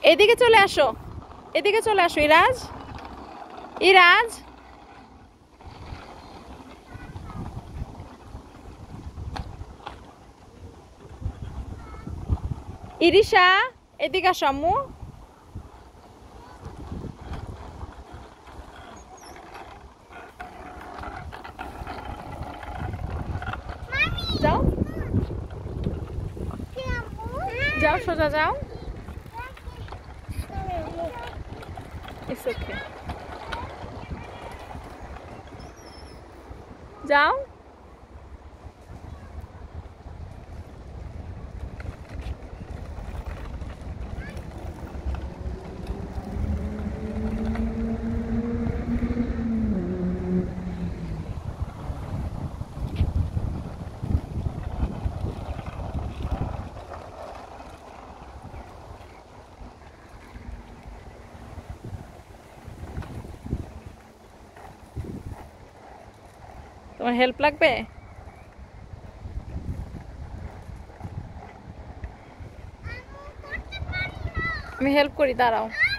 এদিকে চলে আসো, এদিকে চলে আসো ইরাজ। ইরাজ, ইরিশা, এদিকে আসো আম্মু। যাও যাও, সোজা যাও। It's okay. যাও। তোমার হেল্প লাগবে? আমি হেল্প করি, দাঁড়াও।